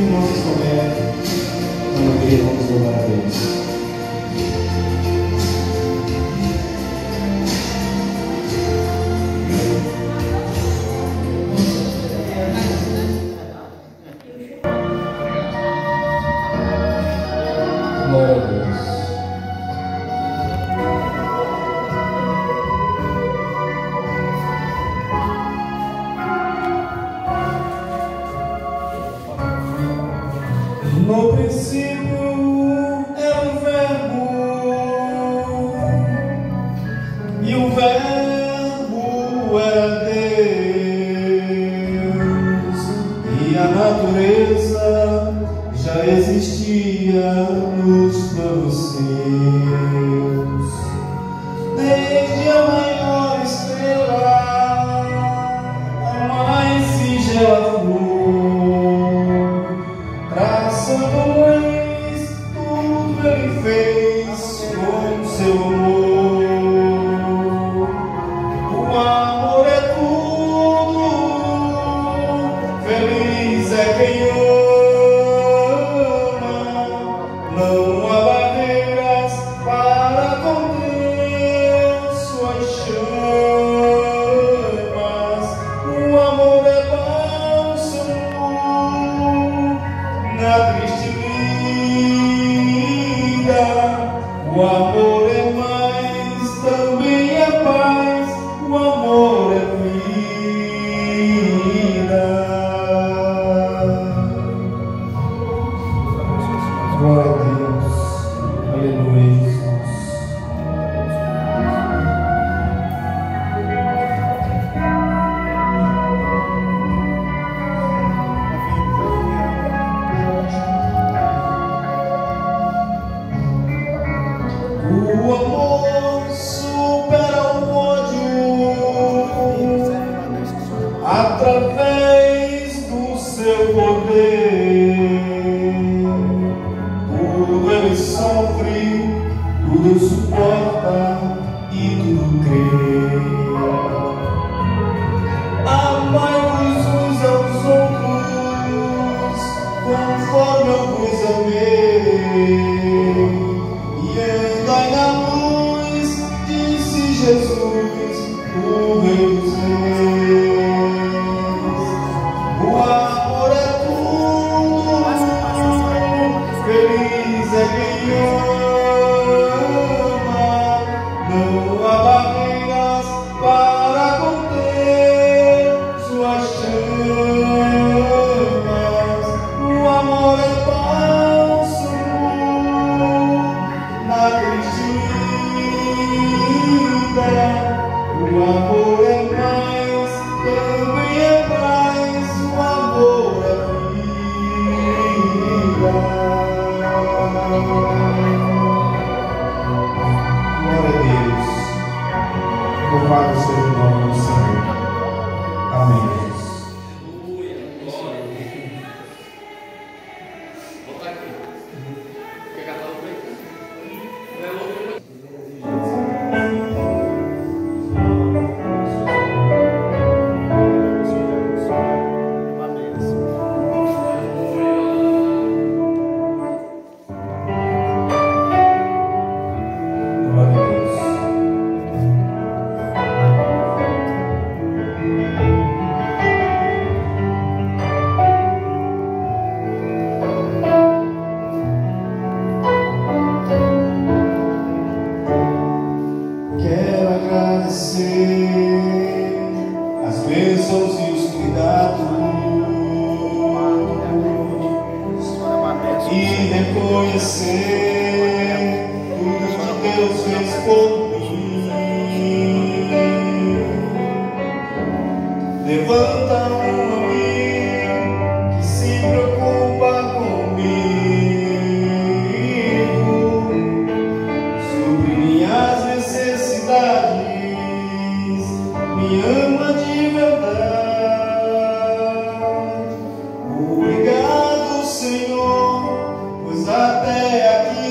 nosso instrumento, na alegria, vamos louvar a Deus. Glória a Deus. No princípio era o Verbo, e o Verbo era Deus, e a natureza já existia nos planos seus. Desde a maior estrela, a mais singela flor, traçando luz, tudo ele fez com seu amor. O amor é tudo, feliz é quem ama. Não há barreiras para conter suas chamas. O amor é bálsamo na triste vida. O amor é mais, também é paz. O amor é vida. Glória a Deus. Aleluia, Jesus. O amor supera o ódio através do seu poder. Tudo ele sofre, tudo suporta e tudo crê. Amai-vos uns aos outros, conforme eu vos amei. E andai na luz, disse Jesus, o Rei dos Reis. O amor é tudo, feliz é quem ama. Não há barreiras para conter suas chamas. O amor é bálsamo na triste vida. O amor é mais, também é mais. O amor é vida. Glória a Deus. Louvado seja o nome do Senhor. Amém, Jesus. Glória a Deus. Quero agradecer as bênçãos e os cuidados e reconhecer tudo que Deus fez por mim. Levanta um amigo que se preocupa comigo, supre minhas necessidades, me ama de verdade. Obrigado, Senhor, pois até aqui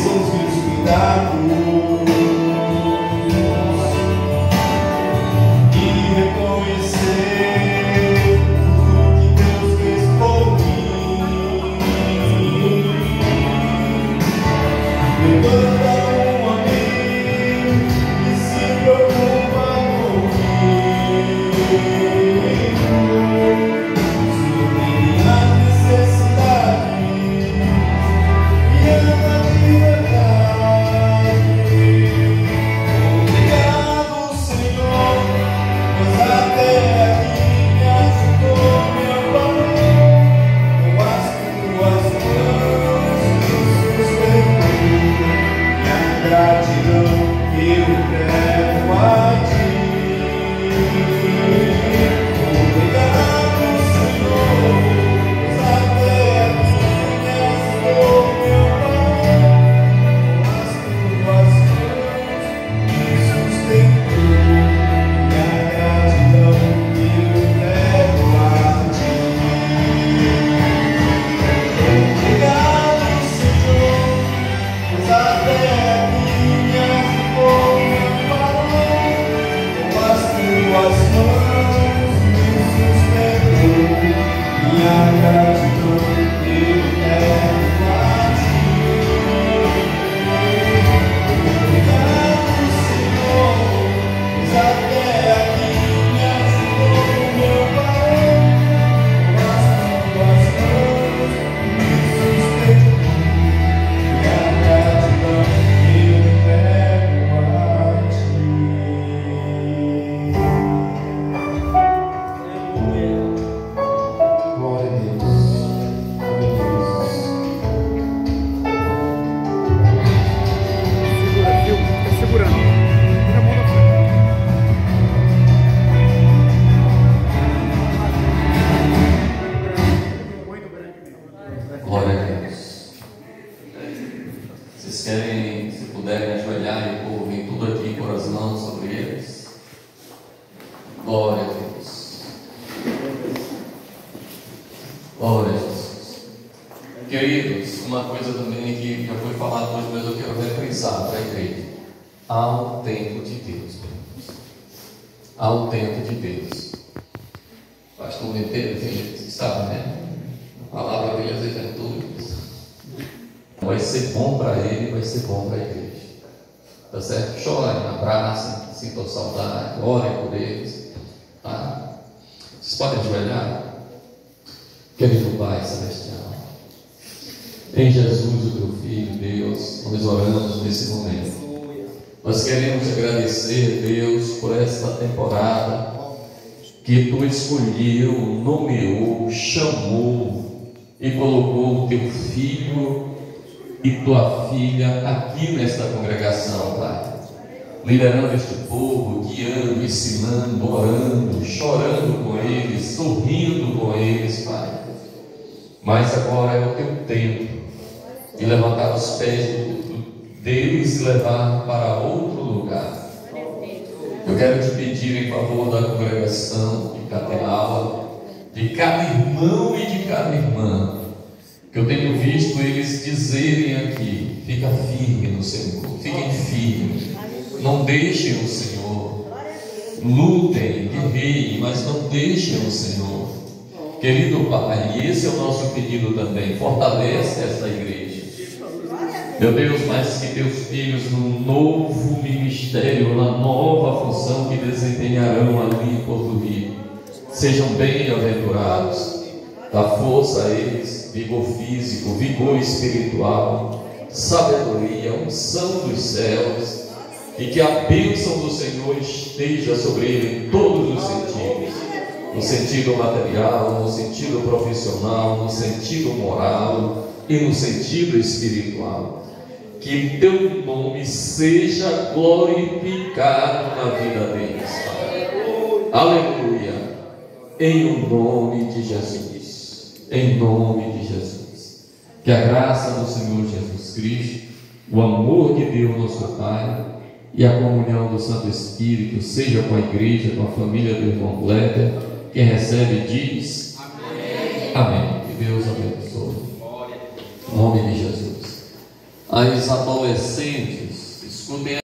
seus cuidados e reconhecer tudo que Deus fez por mim. Levanta um amigo que se preocupa comigo. Minha necessidade e ama de verdade. Obrigado, Senhor, pois até aqui me ajudou, me amparou. Com as tuas mãos me sustentou. Minha gratidão eu entrego a ti. Obrigado, Senhor, pois até aqui me ajudou, me amparou. Com as tuas mãos me sustentou. Minha gratidão eu entrego a ti. Obrigado, Senhor, pois até aqui me ajudou, me amparou. Com as tuas mãos me sustentou. Minha gratidão eu entrego a ti. Obrigado, Senhor, pois até aqui me ajudou, me amparou. Com as tuas mãos me sustentou. Minha gratidão eu entrego a ti. Glória a Deus. Segura, viu? Tá segurando. Tira a mão da frente. Muito grande mesmo. Glória a Deus. Vocês querem, se puderem, ajoelhar e o povo vem tudo aqui por as mãos sobre eles? Glória a Deus. Glória a Jesus. Queridos, uma coisa também que já foi falado hoje, mas eu quero reprisar para a igreja. Há um tempo de Deus, queridos. Há um tempo de Deus. Pastor Meteiro, tem gente que sabe, né? A palavra dele às vezes é tudo. Vai ser bom para ele, vai ser bom para a igreja. Tá certo? Chorem, abracem, sintam saudade, orem por eles. Tá? Vocês podem ajoelhar? Querido Pai Celestial, em Jesus, o teu Filho, Deus, nós oramos nesse momento. Nós queremos agradecer, Deus, por esta temporada que tu escolheu, nomeou, chamou e colocou o teu filho e tua filha aqui nesta congregação, Pai. Liderando este povo, guiando, ensinando, orando, chorando com eles, sorrindo com eles, Pai. Mas agora é o teu tempo de levantar os pés deles e levar para outro lugar. Eu quero te pedir em favor da congregação de Cateala, de cada irmão e de cada irmã, que eu tenho visto eles dizerem aqui: fica firme no Senhor, fiquem firmes, não deixem o Senhor, lutem, guerreiem, mas não deixem o Senhor. Querido Pai, e esse é o nosso pedido também, fortalece esta igreja. Meu Deus, mas que teus filhos no novo ministério, na nova função que desempenharão ali em Porto Rico, sejam bem-aventurados. Dá força a eles, vigor físico, vigor espiritual, sabedoria, unção dos céus, e que a bênção do Senhor esteja sobre ele em todos os sentidos, no sentido material, no sentido profissional, no sentido moral e no sentido espiritual. Que teu nome seja glorificado na vida deles, Pai. Aleluia. Em o nome de Jesus. Em nome de Jesus. Que a graça do Senhor Jesus Cristo, o amor de Deus nosso Pai e a comunhão do Santo Espírito seja com a igreja, com a família do irmão Kleber. Quem recebe diz amém. Amém. Que Deus abençoe. Em nome de Jesus. As adolescentes, escutem